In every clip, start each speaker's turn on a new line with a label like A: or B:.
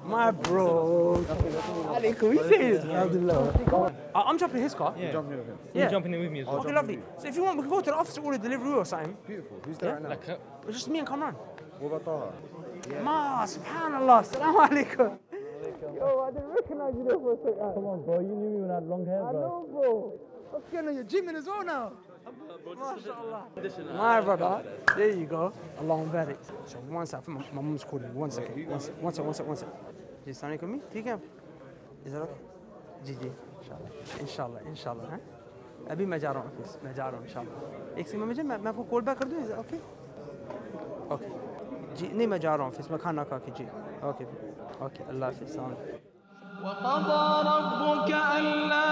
A: My bro. Alaikum, he says. I'm jumping in his car.
B: Yeah. Jumping with him.
A: Yeah.
B: You're jumping in with me as well.
A: Okay, lovely. So if you want, we can go to the office, order delivery or something.
C: Beautiful. Who's there right now?
B: Like,
A: It's just me and Kamran.
C: What about Taha?
A: Ma, subhanallah. Salaam alaikum. Yo, I didn't recognize you there for a second.
B: come on, bro. You knew me when I had long hair, bro.
A: I know, bro. What's going on? You're gymming as well now. MashaAllah. My brother. There you go. Allah barik. So one second. My mum's calling me. One second. One second. Is Sonic with me? ठीक है? Is that okay? जी. इंशाल्लाह हैं? अभी मैं जा रहा हूँ ऑफिस. मैं जा रहा हूँ इंशाल्लाह. एक सेकंड में मैं आपको कॉल बैक कर दूँ? Is that okay? Okay. जी नहीं मैं जा रहा हूँ ऑफिस में खाना खा के जी. Okay. अल्लाह हाफिज़.
D: وقضى ربك ألا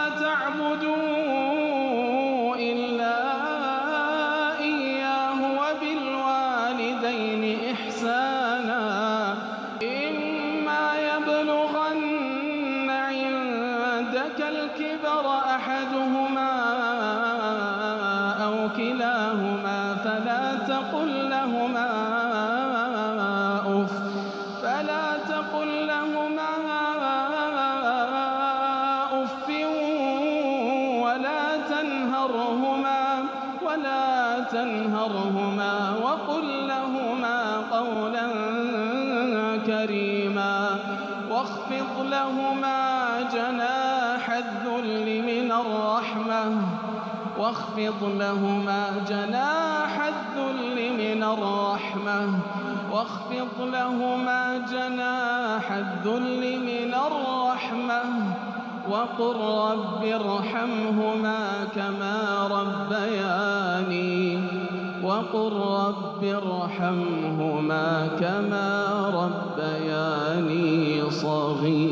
D: تعبدوا إلا إياه وبالوالدين إحسانا إما يبلغن عندك الكبر أحدهما أو كلاهما فلا تقل لهما تنهرهما وقل لهما قولا كريما واخفض لهما جناح الذل من الرحمة واخفض لهما جناح الذل من الرحمة واخفض لهما جناح الذل من الرحمة وقل رب ارحمهما كما ربياني وقل رب ارحمهما كما ربياني صغيرا